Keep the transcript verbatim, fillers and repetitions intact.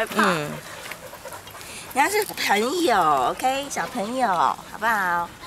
害怕。嗯，人家是朋友 ，OK， 小朋友，好不好？